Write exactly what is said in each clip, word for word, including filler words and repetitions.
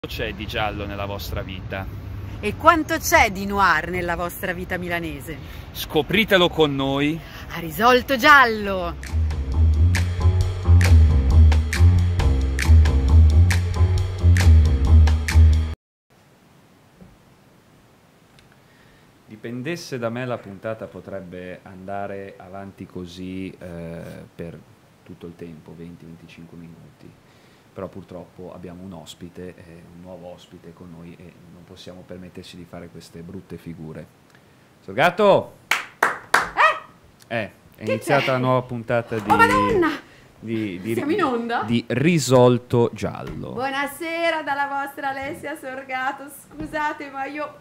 C'è di giallo nella vostra vita? E quanto c'è di noir nella vostra vita milanese? Scopritelo con noi A Risolto Giallo! Dipendesse da me la puntata potrebbe andare avanti così eh, per tutto il tempo, venti venticinque minuti. Però purtroppo abbiamo un ospite, eh, un nuovo ospite con noi e non possiamo permetterci di fare queste brutte figure. Sorgato! Eh! Eh, è iniziata la nuova puntata di... Oh Madonna! Di, di, Siamo in onda? Di Risolto Giallo. Buonasera dalla vostra Alessia Sorgato. Scusate, ma io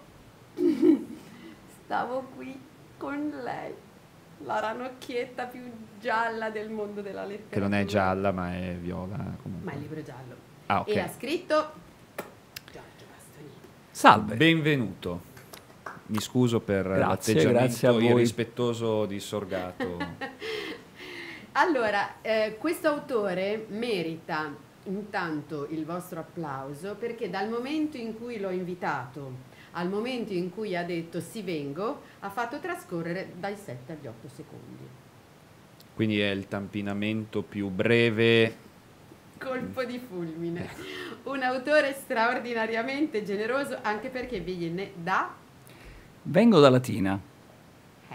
stavo qui con lei, la ranocchietta più gialla del mondo della letteratura. Che non è gialla, ma è viola comunque. Ma è il libro giallo. Ah, ok. E ha scritto Giorgio Bastianini. Salve. Benvenuto. Mi scuso per l'atteggiamento irrispettoso di Sorgato. Allora, eh, questo autore merita intanto il vostro applauso perché dal momento in cui l'ho invitato al momento in cui ha detto sì vengo, ha fatto trascorrere dai sette agli otto secondi. Quindi è il tampinamento più breve. Colpo di fulmine. Un autore straordinariamente generoso anche perché viene da... Vengo da Latina. Eh.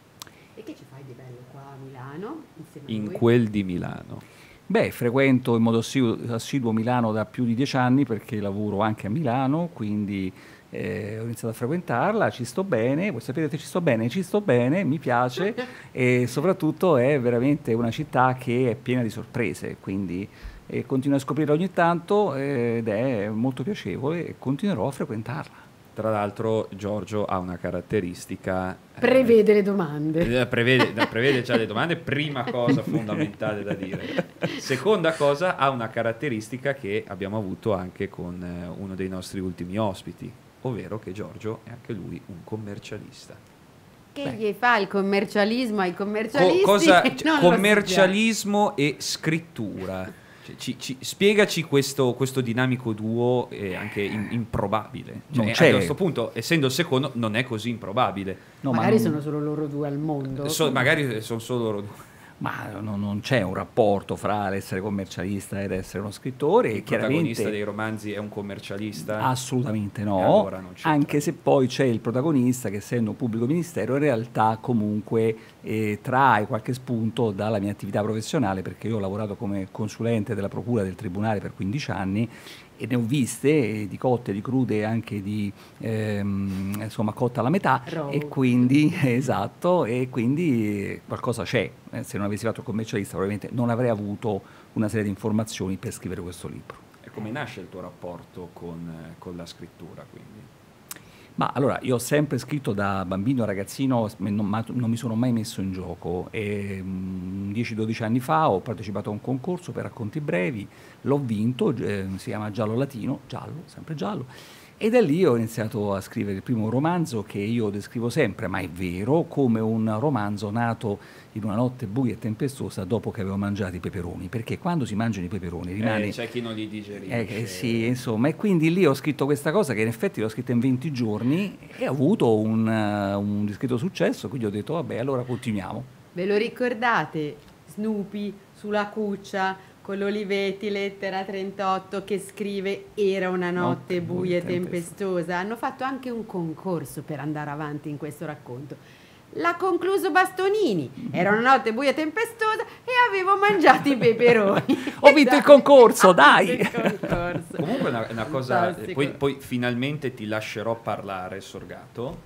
E che ci fai di bello qua a Milano? Insieme a In noi? quel di Milano. Beh, frequento in modo assiduo, assiduo Milano da più di dieci anni perché lavoro anche a Milano, quindi eh, ho iniziato a frequentarla, ci sto bene, voi sapete che ci sto bene, ci sto bene, mi piace e soprattutto è veramente una città che è piena di sorprese, quindi eh, continuo a scoprirla ogni tanto eh, ed è molto piacevole e continuerò a frequentarla. Tra l'altro Giorgio ha una caratteristica... Prevede le domande. Eh, prevede, no, prevede già le domande, prima cosa fondamentale da dire. Seconda cosa, ha una caratteristica che abbiamo avuto anche con eh, uno dei nostri ultimi ospiti, ovvero che Giorgio è anche lui un commercialista. Che Beh. gli fa il commercialismo ai Co- commercialisti? cosa, Non cioè, lo so già. commercialismo e scrittura. Cioè, ci, ci, spiegaci questo, questo dinamico duo eh, anche in- improbabile. Cioè, Non a c'è. questo punto, essendo il secondo, non è così improbabile. No, ma Magari non- sono solo loro due al mondo. So- magari sono solo loro due. Ma non, non c'è un rapporto fra l'essere commercialista ed essere uno scrittore. Il e chiaramente protagonista dei romanzi è un commercialista? assolutamente no, E allora non c'entra. anche se poi c'è il protagonista che, essendo un pubblico ministero, in realtà comunque eh, trae qualche spunto dalla mia attività professionale, perché io ho lavorato come consulente della procura del tribunale per quindici anni e ne ho viste eh, di cotte, di crude, anche di ehm, insomma cotta alla metà. Raw. E quindi esatto, e quindi qualcosa c'è. Eh, se non avessi fatto il commercialista probabilmente non avrei avuto una serie di informazioni per scrivere questo libro. E come nasce il tuo rapporto con, eh, con la scrittura, quindi? Ma allora, io ho sempre scritto da bambino a ragazzino, s- non, ma non mi sono mai messo in gioco. E, mm, dieci dodici anni fa ho partecipato a un concorso per racconti brevi, l'ho vinto, eh, si chiama Giallo Latino, giallo, sempre giallo, e da lì ho iniziato a scrivere il primo romanzo che io descrivo sempre, ma è vero, come un romanzo nato in una notte buia e tempestosa dopo che avevo mangiato i peperoni, perché quando si mangiano i peperoni rimane... Eh, c'è chi non li digerisce. Eh, eh, sì, insomma, e quindi lì ho scritto questa cosa che in effetti l'ho scritta in venti giorni e ha avuto un, uh, un discreto successo, quindi ho detto vabbè, allora continuiamo. Ve lo ricordate? Snoopy sulla cuccia con l'Olivetti, lettera trentotto, che scrive era una notte Notte buia e buia e tempestosa. Hanno fatto anche un concorso per andare avanti in questo racconto. L'ha concluso Bastonini, era una notte buia e tempestosa e avevo mangiato i peperoni. Ho vinto il Dai, concorso, ha dai! vinto il concorso. Comunque è una, è una cosa, Fantastico. poi, poi finalmente ti lascerò parlare, Sorgato.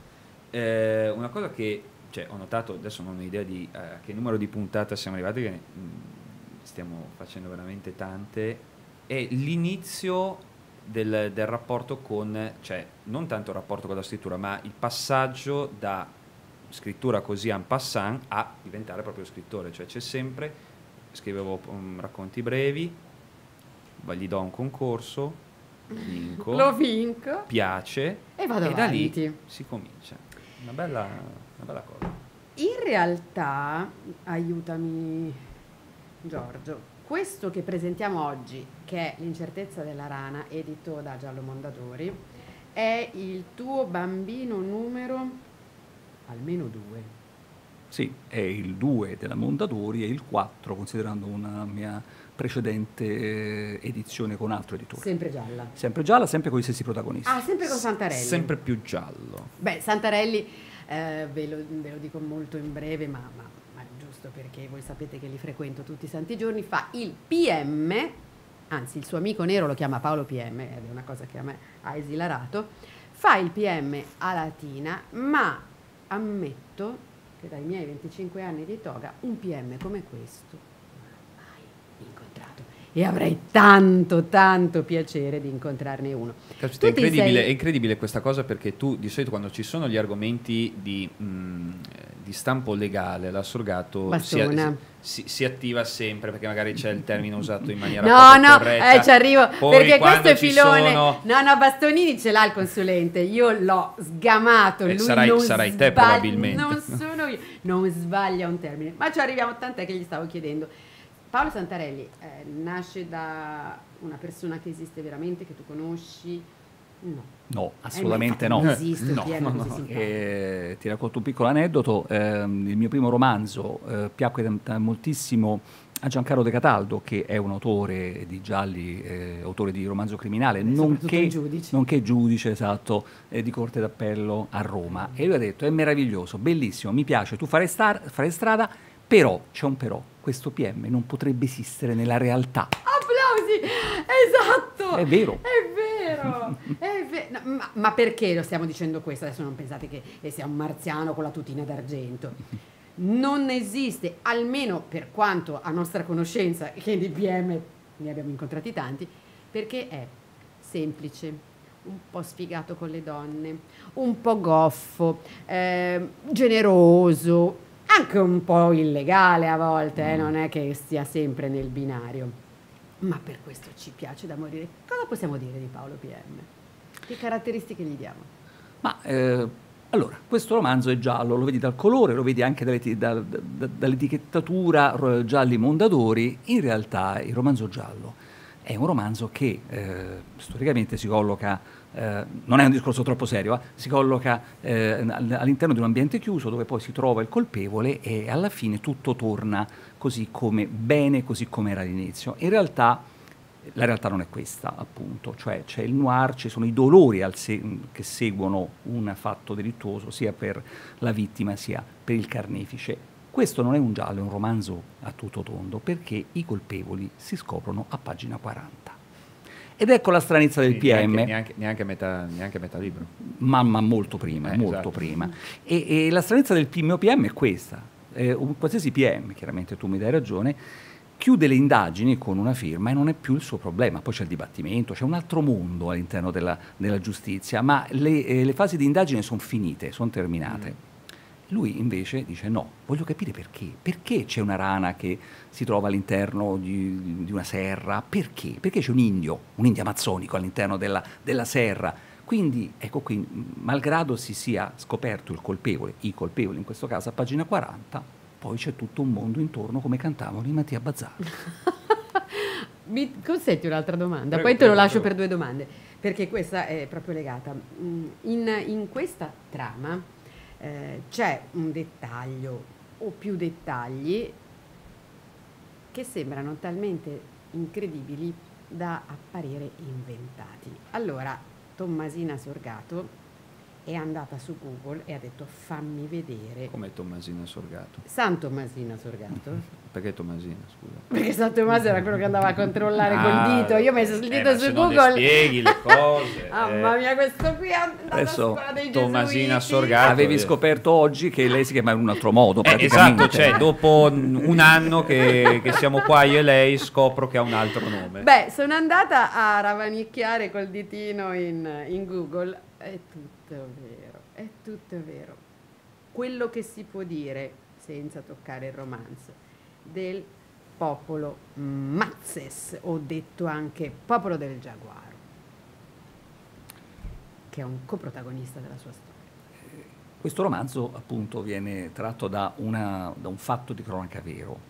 Eh, una cosa che cioè, ho notato, adesso non ho idea di eh, che numero di puntate siamo arrivati, che mh, stiamo facendo veramente tante, è l'inizio del, del rapporto con, cioè non tanto il rapporto con la scrittura, ma il passaggio da scrittura così en passant a diventare proprio scrittore, cioè c'è sempre, scrivevo um, racconti brevi, va- gli do un concorso, vinco, Lo vinco piace e vado e da avanti. lì si comincia. Una bella, una bella cosa. In realtà, aiutami Giorgio, questo che presentiamo oggi, che è L'incertezza della rana, edito da Giallo Mondadori, è il tuo bambino numero almeno due. Sì, è il due della Mondadori e il quattro, considerando una mia precedente edizione con altro editore. Sempre gialla. Sempre gialla, sempre con i stessi protagonisti. Ah, sempre con Santarelli. Sempre più giallo. Beh, Santarelli, eh, ve, lo, ve lo dico molto in breve, ma, ma, ma giusto perché voi sapete che li frequento tutti i santi giorni, fa il P M, anzi il suo amico nero lo chiama Paolo P M, ed è una cosa che a me ha esilarato, fa il P M a Latina, ma ammetto che dai miei venticinque anni di toga un P M come questo non l'ho mai incontrato e avrei tanto tanto piacere di incontrarne uno. Caspita, è, incredibile, sei... è incredibile questa cosa, perché tu di solito quando ci sono gli argomenti di, mh, di stampo legale l'assurgato si, si, si attiva sempre, perché magari c'è il termine usato in maniera no poco no corretta. eh, ci arrivo. Poi perché questo è filone sono... no no Bastonini ce l'ha il consulente, io l'ho sgamato, eh, lui sarai, non sarai te sbaglia, probabilmente non sono io, non sbaglia un termine, ma ci arriviamo, tant'è che gli stavo chiedendo. Paolo Santarelli eh, nasce da una persona che esiste veramente, che tu conosci? No. No, assolutamente eh, no. Non esiste no, un P M no, così no. simpatico. Eh, ti racconto un piccolo aneddoto. Eh, il mio primo romanzo eh, piacque moltissimo a Giancarlo De Cataldo, che è un autore di gialli, eh, autore di romanzo criminale, nonché giudice. nonché giudice, esatto, eh, di Corte d'Appello a Roma. E lui ha detto: è meraviglioso, bellissimo, mi piace, tu farai, star- farai strada, però, c'è un però, questo P M non potrebbe esistere nella realtà. Applausi! Esatto! È vero. È vero! È ve- no, ma, ma perché lo stiamo dicendo questo? Adesso non pensate che sia un marziano con la tutina d'argento. Non esiste, almeno per quanto a nostra conoscenza, che di P M ne abbiamo incontrati tanti, perché è semplice, un po' sfigato con le donne, un po' goffo, eh, generoso, anche un po' illegale a volte, eh, non è che stia sempre nel binario, ma per questo ci piace da morire. Cosa possiamo dire di Paolo P M? Che caratteristiche gli diamo? Ma eh, allora, questo romanzo è giallo, lo vedi dal colore, lo vedi anche dall'eti- da- da- dall'etichettatura ro- Gialli Mondadori. In realtà il romanzo giallo è un romanzo che eh, storicamente si colloca, eh, non è un discorso troppo serio, eh, si colloca eh, all'interno di un ambiente chiuso dove poi si trova il colpevole e alla fine tutto torna così come bene, così come era all'inizio. In realtà la realtà non è questa, appunto, cioè c'è il noir, ci sono i dolori al se- che seguono un fatto delittuoso sia per la vittima sia per il carnefice. Questo non è un giallo, è un romanzo a tutto tondo, perché i colpevoli si scoprono a pagina quaranta. Ed ecco la stranezza del Sì, P M. Neanche, neanche, neanche, metà, neanche metà libro. Ma, ma molto prima, Eh, molto esatto. prima. E, e la stranezza del mio P M è questa. Eh, un qualsiasi P M, chiaramente tu mi dai ragione, chiude le indagini con una firma e non è più il suo problema. Poi c'è il dibattimento, c'è un altro mondo all'interno della, della giustizia, ma le, eh, le fasi di indagine sono finite, sono terminate. Mm. Lui invece dice no, voglio capire perché. Perché c'è una rana che si trova all'interno di, di una serra? Perché? Perché c'è un indio, un indio amazzonico all'interno della, della serra? Quindi, ecco qui, malgrado si sia scoperto il colpevole, i colpevoli in questo caso a pagina quaranta, poi c'è tutto un mondo intorno, come cantavano i Mattia Bazzar. Mi consenti un'altra domanda? Prego, poi te lo prego, lascio prego. per due domande, perché questa è proprio legata. In, in questa trama eh, c'è un dettaglio o più dettagli che sembrano talmente incredibili da apparire inventati. Allora, Tommasina Sorgato è andata su Google e ha detto fammi vedere. Come Tommasina Sorgato? San Tommasina Sorgato? Perché Tommasina, scusa? Perché San Tommaso era quello che andava a controllare Ah, col dito. Io ho messo il eh, dito ma su se non Google. le spieghi le cose. Mamma eh. mia, questo qui è andato Adesso, a scuola dei Tommasina gesuiti. Sorgato. Avevi eh. scoperto oggi che lei si chiama in un altro modo, Eh, praticamente. esatto, cioè dopo un anno che, che siamo qua io e lei scopro che ha un altro nome. Beh, sono andata a ravanicchiare col ditino in, in Google. È tutto vero, è tutto vero. Quello che si può dire, senza toccare il romanzo, del popolo Mazzes, o detto anche popolo del giaguaro, che è un coprotagonista della sua storia. Questo romanzo appunto viene tratto da, una, da un fatto di cronaca vero.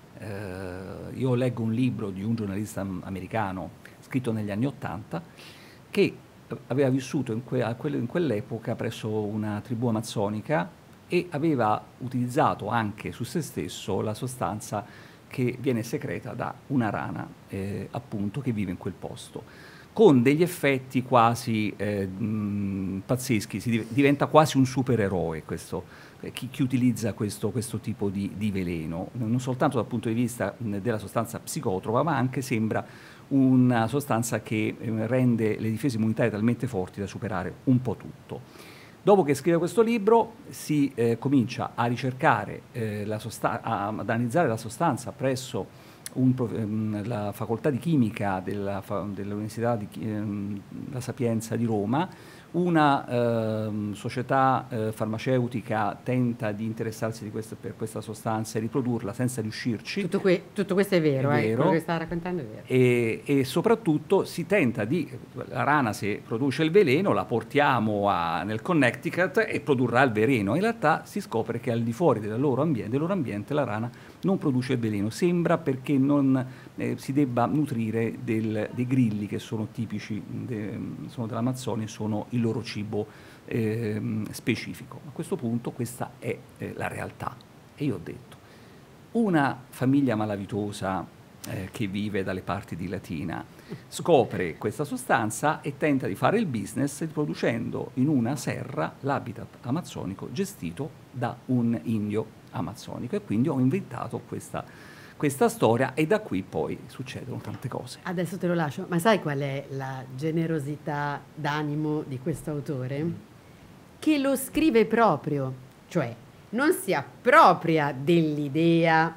Eh, io leggo un libro di un giornalista americano scritto negli anni Ottanta che aveva vissuto in, que- in quell'epoca presso una tribù amazzonica e aveva utilizzato anche su se stesso la sostanza che viene secreta da una rana, eh, appunto, che vive in quel posto, con degli effetti quasi eh, mh, pazzeschi. Si div- diventa quasi un supereroe questo, eh, chi, chi utilizza questo, questo tipo di, di veleno, non soltanto dal punto di vista mh, della sostanza psicotropa, ma anche sembra una sostanza che eh, rende le difese immunitarie talmente forti da superare un po' tutto. Dopo che scrive questo libro si eh, comincia a ricercare, eh, la sostan- a, ad analizzare la sostanza presso un, ehm, la facoltà di chimica della, fa- dell'Università di ehm, La Sapienza di Roma. Una ehm, società eh, farmaceutica tenta di interessarsi di questo, per questa sostanza e riprodurla senza riuscirci. Tutto, que- tutto questo è vero, È eh, vero. quello che sta raccontando è vero. E, e soprattutto si tenta di, la rana se produce il veleno la portiamo a, nel Connecticut e produrrà il veleno. In realtà si scopre che al di fuori del loro ambiente, del loro ambiente la rana non produce il veleno, sembra perché non eh, si debba nutrire del, dei grilli che sono tipici de, sono dell'Amazzonia e sono il loro cibo eh, specifico. A questo punto questa è eh, la realtà. E io ho detto, una famiglia malavitosa eh, che vive dalle parti di Latina scopre questa sostanza e tenta di fare il business producendo in una serra l'habitat amazzonico gestito da un indio amazzonico, e quindi ho inventato questa, questa storia e da qui poi succedono tante cose. Adesso te lo lascio, ma sai qual è la generosità d'animo di questo autore? Che lo scrive proprio, cioè non si appropria dell'idea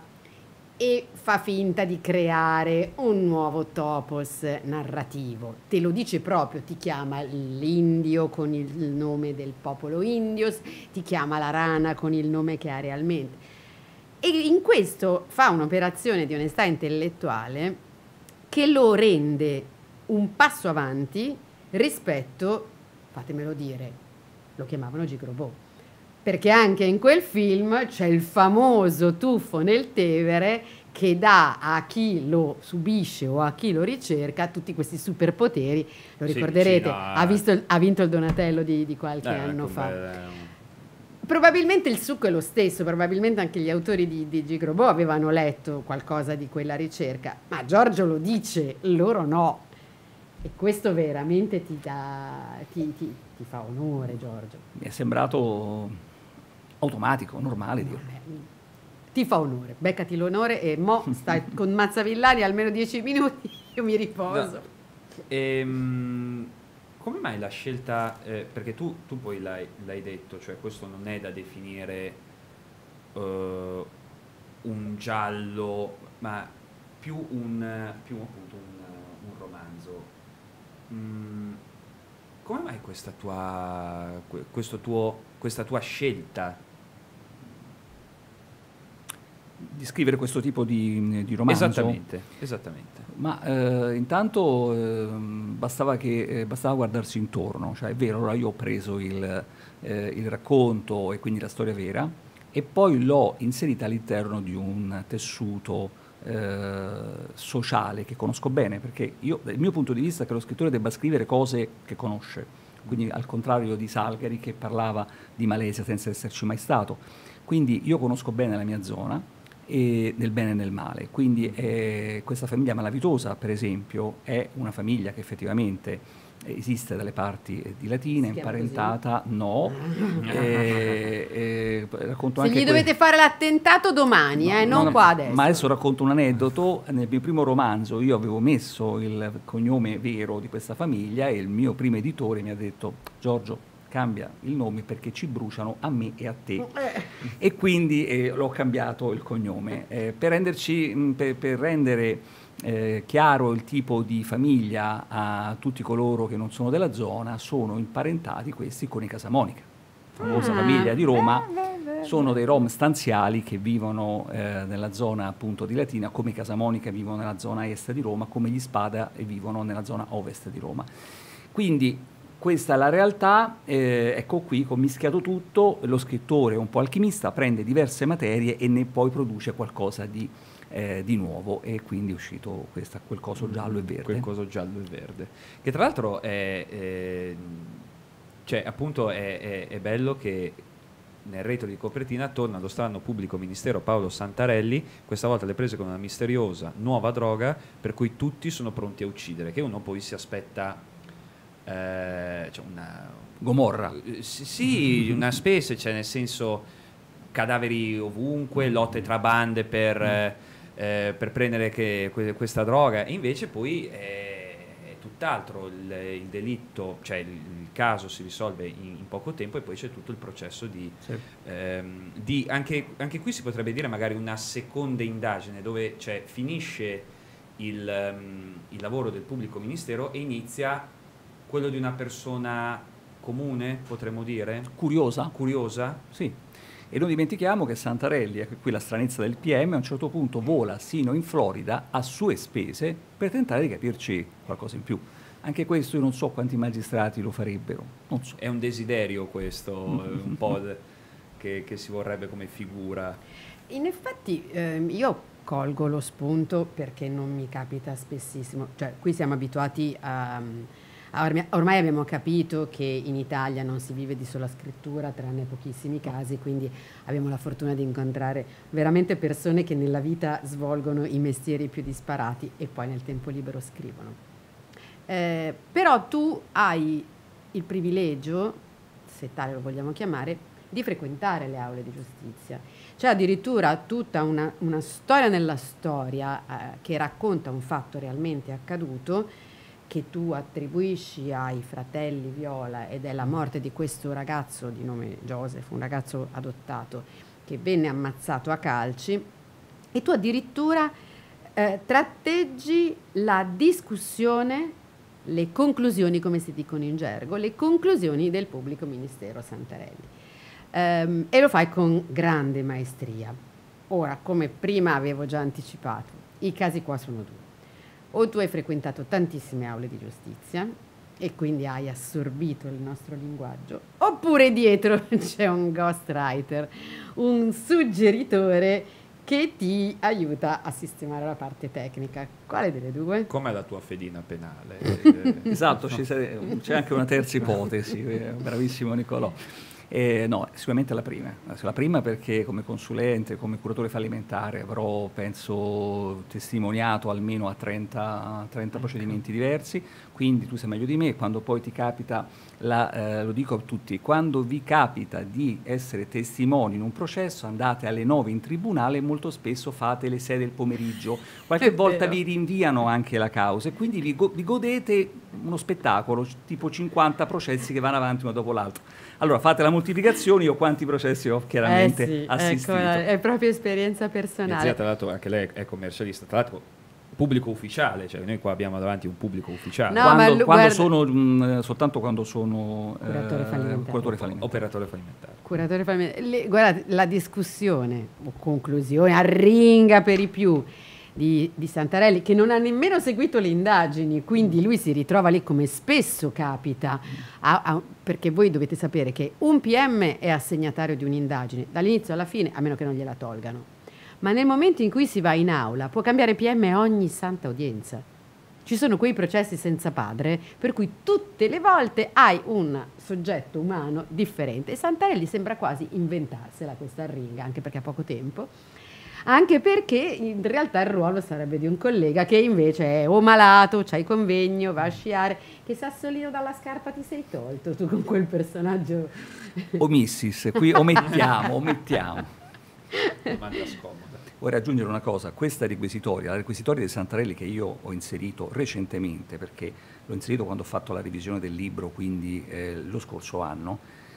e fa finta di creare un nuovo topos narrativo. Te lo dice proprio, ti chiama l'indio con il nome del popolo indios, ti chiama la rana con il nome che ha realmente. E in questo fa un'operazione di onestà intellettuale che lo rende un passo avanti rispetto, fatemelo dire, lo chiamavano Gigrobò. Perché anche in quel film c'è il famoso tuffo nel Tevere che dà a chi lo subisce o a chi lo ricerca tutti questi superpoteri. Lo Sì, ricorderete, sì, no, ha, visto il- ha vinto il Donatello di, di qualche Eh, anno ecco, fa. beh, Probabilmente il succo è lo stesso, probabilmente anche gli autori di, di Gigrobò avevano letto qualcosa di quella ricerca, ma Giorgio lo dice, loro no. E questo veramente ti, dà, ti, ti, ti fa onore, Giorgio. Mi è sembrato automatico, normale dirlo. Ti fa onore, beccati l'onore e mo stai con Mazzavillani almeno dieci minuti, io mi riposo. No. Ehm, come mai la scelta, eh, perché tu, tu poi l'hai, l'hai detto, cioè questo non è da definire eh, un giallo, ma più un, più appunto un, un romanzo. Mm, come mai questa tua, questo tuo, questa tua scelta? Di scrivere questo tipo di, di romanzo? Esattamente, esattamente. Ma eh, intanto eh, bastava, che, eh, bastava guardarsi intorno, cioè è vero, allora io ho preso il, eh, il racconto e quindi la storia vera e poi l'ho inserita all'interno di un tessuto eh, sociale che conosco bene, perché io, dal mio punto di vista, è che lo scrittore debba scrivere cose che conosce, quindi al contrario di Salgari che parlava di Malesia senza esserci mai stato. Quindi io conosco bene la mia zona, e nel bene e nel male, quindi eh, questa famiglia malavitosa per esempio è una famiglia che effettivamente esiste dalle parti di Latina, Si chiama imparentata, no, eh, eh, racconto Se anche gli que- dovete fare l'attentato domani, No, eh, non no, qua adesso. Ma adesso racconto un aneddoto. Nel mio primo romanzo io avevo messo il cognome vero di questa famiglia e il mio primo editore mi ha detto: Giorgio, cambia il nome perché ci bruciano a me e a te. Eh, E quindi eh, l'ho cambiato il cognome eh, per, renderci, mh, per, per rendere eh, chiaro il tipo di famiglia a tutti coloro che non sono della zona. Sono imparentati questi con i Casamonica, famosa Ah. famiglia di Roma. Beh, beh, beh. Sono dei rom stanziali che vivono eh, nella zona appunto di Latina, come i Casamonica vivono nella zona est di Roma, come gli Spada vivono nella zona ovest di Roma. Quindi questa è la realtà, eh, ecco qui, commischiato tutto, lo scrittore un po' alchimista prende diverse materie e ne poi produce qualcosa di eh, di nuovo, e quindi è uscito questa, quel coso giallo e verde. Quel coso giallo e verde. Che tra l'altro è, è, cioè, appunto è, è, è bello che nel retro di copertina torna lo strano pubblico ministero Paolo Santarelli, questa volta le prese con una misteriosa nuova droga per cui tutti sono pronti a uccidere, che uno poi si aspetta eh, cioè una Gomorra. Sì, una specie, cioè nel senso cadaveri ovunque, lotte tra bande per, eh, per prendere che, que, questa droga, e invece poi è, è tutt'altro, il, il delitto, cioè il, il caso si risolve in, in poco tempo e poi c'è tutto il processo di, Sì. ehm, di anche, anche qui si potrebbe dire magari una seconda indagine dove cioè, finisce il, um, il lavoro del pubblico ministero e inizia quello di una persona comune, potremmo dire? Curiosa? Curiosa? Sì. E non dimentichiamo che Santarelli, ecco qui la stranezza del P M, a un certo punto vola sino in Florida a sue spese per tentare di capirci qualcosa in più. Anche questo io non so quanti magistrati lo farebbero, non so. È un desiderio questo, un po' che, che si vorrebbe come figura. In effetti ehm, io colgo lo spunto perché non mi capita spessissimo, cioè qui siamo abituati a... Ormai abbiamo capito che in Italia non si vive di sola scrittura, tranne pochissimi casi, quindi abbiamo la fortuna di incontrare veramente persone che nella vita svolgono i mestieri più disparati e poi nel tempo libero scrivono. Eh, però tu hai il privilegio, se tale lo vogliamo chiamare, di frequentare le aule di giustizia. C'è addirittura tutta una, una storia nella storia eh, che racconta un fatto realmente accaduto, che tu attribuisci ai fratelli Viola, ed è la morte di questo ragazzo di nome Joseph, un ragazzo adottato che venne ammazzato a calci, e tu addirittura eh, tratteggi la discussione, le conclusioni, come si dicono in gergo, le conclusioni del pubblico ministero Santarelli, ehm, e lo fai con grande maestria. Ora, come prima avevo già anticipato, i casi qua sono due. O tu hai frequentato tantissime aule di giustizia e quindi hai assorbito il nostro linguaggio, oppure dietro c'è un ghostwriter, un suggeritore che ti aiuta a sistemare la parte tecnica. Quale delle due? Com'è la tua fedina penale? Esatto, c'è anche una terza ipotesi, bravissimo Nicolò. Eh, no, sicuramente la prima. La prima perché come consulente, come curatore fallimentare avrò, penso, testimoniato almeno a trenta, trenta procedimenti diversi, quindi tu sai meglio di me, quando poi ti capita, la, eh, lo dico a tutti, quando vi capita di essere testimoni in un processo, andate alle nove in tribunale e molto spesso fate le sei del pomeriggio, qualche È volta vero. vi rinviano anche la causa e quindi vi, go- vi godete uno spettacolo, tipo cinquanta processi che vanno avanti uno dopo l'altro. Allora fate la moltiplicazione, io quanti processi ho chiaramente eh sì, assistito. Ecco, è proprio esperienza Mia personale. zia, tra l'altro, anche lei è commercialista, tra l'altro pubblico ufficiale, cioè noi qua abbiamo davanti un pubblico ufficiale. No, quando ma lu- quando guarda- sono, mh, soltanto quando sono Curatore fallimentare. curatore fallimentare. Operatore fallimentare. Curatore fallimentare. Le- guardate, la discussione o conclusione arringa per i più di, di Santarelli, che non ha nemmeno seguito le indagini, quindi lui si ritrova lì, come spesso capita, a- a- perché voi dovete sapere che un P M è assegnatario di un'indagine dall'inizio alla fine, a meno che non gliela tolgano, ma nel momento in cui si va in aula può cambiare P M ogni santa udienza. Ci sono quei processi senza padre per cui tutte le volte hai un soggetto umano differente, e Santarelli sembra quasi inventarsela questa arringa, anche perché ha poco tempo, anche perché in realtà il ruolo sarebbe di un collega che invece è o malato, c'hai convegno, va a sciare. Che sassolino dalla scarpa ti sei tolto tu con quel personaggio? Omissis, qui omettiamo, omettiamo. Domanda scomoda. Vorrei aggiungere una cosa, questa requisitoria, la requisitoria di Santarelli che io ho inserito recentemente, perché l'ho inserito quando ho fatto la revisione del libro, quindi eh, lo scorso anno,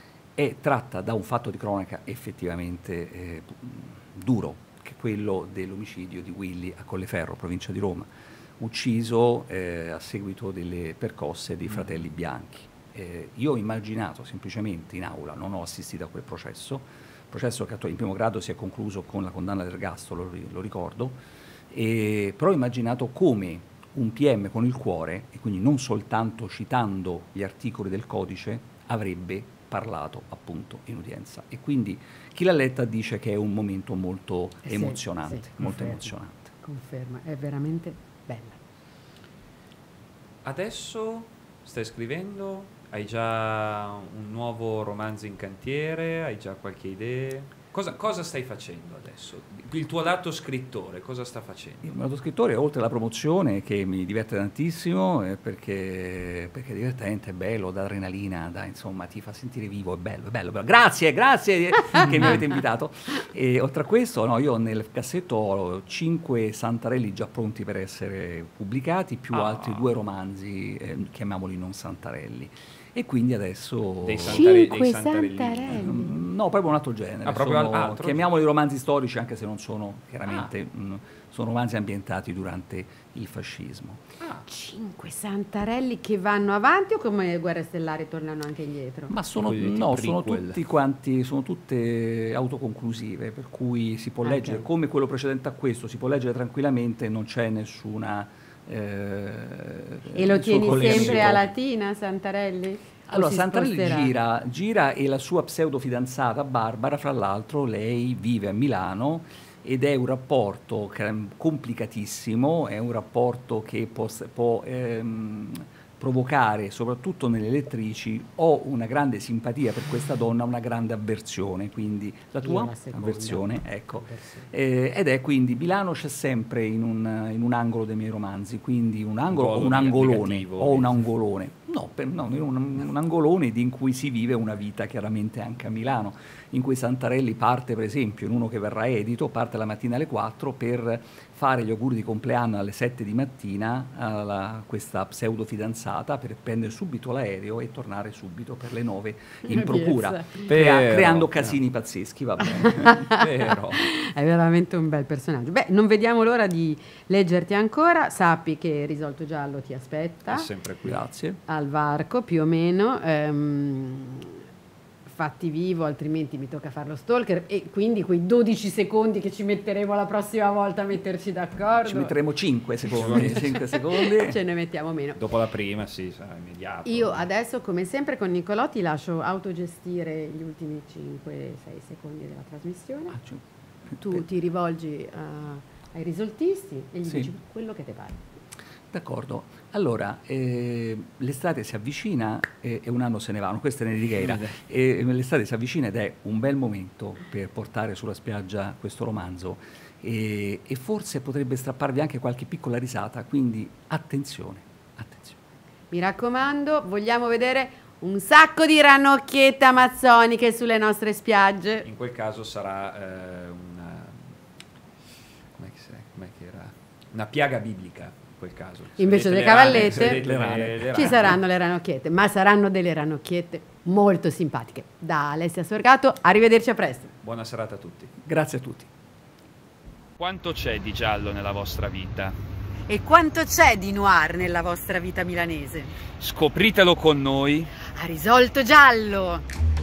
è tratta da un fatto di cronaca effettivamente eh, duro, che è quello dell'omicidio di Willy a Colleferro, provincia di Roma, ucciso eh, a seguito delle percosse dei fratelli Bianchi. Eh, io ho immaginato semplicemente in aula, non ho assistito a quel processo, processo che in primo grado si è concluso con la condanna dell'ergastolo, lo, lo ricordo, e, però ho immaginato come un P M con il cuore, e quindi non soltanto citando gli articoli del codice, avrebbe parlato appunto in udienza. E quindi chi l'ha letta dice che è un momento molto Eh sì, emozionante, sì, molto confermo. emozionante. Conferma, è veramente bella. Adesso stai scrivendo? Hai già un nuovo romanzo in cantiere? Hai già qualche idea? Cosa, cosa stai facendo adesso? Il tuo lato scrittore, cosa sta facendo? Il mio lato scrittore, oltre alla promozione, che mi diverte tantissimo, eh, perché, perché è divertente, è bello, dà adrenalina, dà, insomma, ti fa sentire vivo, è bello, è bello. bello. Grazie, grazie che mi avete invitato. E oltre a questo, no, io nel cassetto ho cinque Santarelli già pronti per essere pubblicati, più Ah. altri due romanzi, eh, chiamiamoli non Santarelli. E quindi adesso... Dei Santare- Cinque dei Santarellini. Santarelli. Mm, No, proprio un altro genere. Ah, proprio Sono- al- altro? chiamiamoli romanzi storici, anche se non sono chiaramente, Ah. mh, sono romanzi ambientati durante il fascismo. Ah, Cinque Santarelli che vanno avanti o come Guerre Stellari tornano anche indietro? Ma sono, cosiddetti no, sono prequel. tutti quanti, sono tutte autoconclusive, per cui si può Ok. leggere, come quello precedente a questo, si può leggere tranquillamente, non c'è nessuna... eh, E lo nessun tieni collegamento. sempre a Latina, Santarelli? O Allora, si Santarelli sposterà? gira, gira e la sua pseudo fidanzata Barbara, fra l'altro, lei vive a Milano ed è un rapporto che- complicatissimo, è un rapporto che può, s- può, ehm, provocare, soprattutto nelle lettrici, o una grande simpatia per questa donna, una grande avversione, quindi la Io tua la seconda. avversione, ecco. Avversione. Eh, ed è quindi Milano c'è sempre in un, in un angolo dei miei romanzi, quindi un angolo po' o un angolone negativo, o un ovviamente. angolone, no, per- no, un, un angolone di in cui si vive una vita chiaramente anche a Milano, in cui Santarelli parte, per esempio, in uno che verrà edito, parte la mattina alle quattro per fare gli auguri di compleanno alle sette di mattina a questa pseudo fidanzata, per prendere subito l'aereo e tornare subito per le nove in Che procura, piezza. crea- Vero. creando casini pazzeschi, va bene. vero. È veramente un bel personaggio. Beh, non vediamo l'ora di leggerti ancora. Sappi che Risolto Giallo ti aspetta È sempre qui. Grazie. al varco, più o meno. Ehm, fatti vivo, altrimenti mi tocca fare lo stalker. E quindi quei dodici secondi che ci metteremo la prossima volta a metterci d'accordo. Ci metteremo cinque secondi, cinque secondi. Ce ne mettiamo meno. Dopo la prima, sì, sarà immediato. Io adesso, come sempre, con Nicolò ti lascio autogestire gli ultimi cinque sei secondi della trasmissione. Ah, cioè, Tu per- ti rivolgi a- ai risoltisti e gli Sì. dici quello che ti pare. D'accordo. Allora, eh, l'estate si avvicina e, e un anno se ne va, questa è Nericheira. E l'estate si avvicina ed è un bel momento per portare sulla spiaggia questo romanzo e, e forse potrebbe strapparvi anche qualche piccola risata, quindi attenzione, attenzione. Mi raccomando, vogliamo vedere un sacco di ranocchiette amazzoniche sulle nostre spiagge. In quel caso sarà eh, una... Com'è che, se- com'è che era? Una piaga biblica. In quel caso. Se Invece vedete delle le rane, cavallette, se vedete le le- rane. le Ci rane. saranno le ranocchiette, ma saranno delle ranocchiette molto simpatiche. Da Alessia Sorgato, arrivederci a presto. Buona serata a tutti. Grazie a tutti. Quanto c'è di giallo nella vostra vita? E quanto c'è di noir nella vostra vita milanese? Scopritelo con noi. Ha risolto giallo!